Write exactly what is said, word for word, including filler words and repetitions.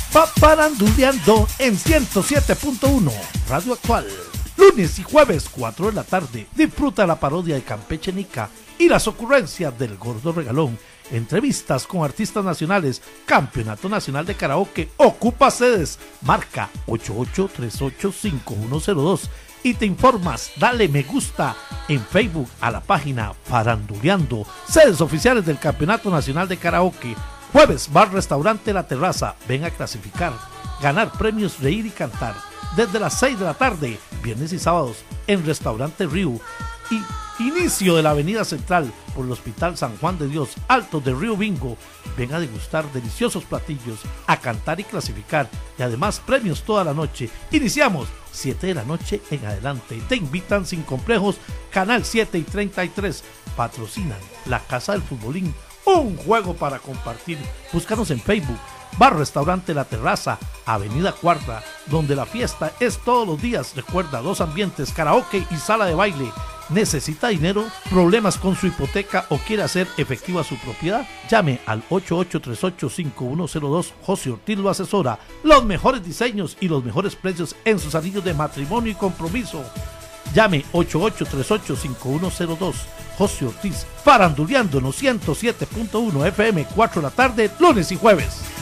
Paparanduleando en ciento siete punto uno Radio Actual. Lunes y jueves, cuatro de la tarde. Disfruta la parodia de Campeche Nica y las ocurrencias del Gordo Regalón. Entrevistas con artistas nacionales. Campeonato Nacional de Karaoke ocupa sedes. Marca ocho ocho tres ocho cinco uno cero dos y te informas. Dale me gusta en Facebook a la página Paranduleando. Sedes oficiales del Campeonato Nacional de Karaoke. Jueves, bar restaurante La Terraza. Ven a clasificar, ganar premios, reír y cantar. Desde las seis de la tarde, viernes y sábados, en Restaurante Río. Y inicio de la Avenida Central por el Hospital San Juan de Dios, Alto de Río Bingo. Ven a degustar deliciosos platillos, a cantar y clasificar. Y además premios toda la noche. Iniciamos siete de la noche en adelante. Te invitan sin complejos. Canal siete y treinta y tres. Patrocinan la Casa del Futbolín. Un juego para compartir. Búscanos en Facebook. Bar Restaurante La Terraza, Avenida Cuarta, donde la fiesta es todos los días. Recuerda, dos ambientes, karaoke y sala de baile. ¿Necesita dinero? ¿Problemas con su hipoteca o quiere hacer efectiva su propiedad? Llame al ocho ocho tres ocho cinco uno cero dos. José Ortiz lo asesora. Los mejores diseños y los mejores precios en sus anillos de matrimonio y compromiso. Llame ocho ocho tres ocho cinco uno cero dos. José Ortiz, Paranduleando en los ciento siete punto uno F M, cuatro de la tarde, lunes y jueves.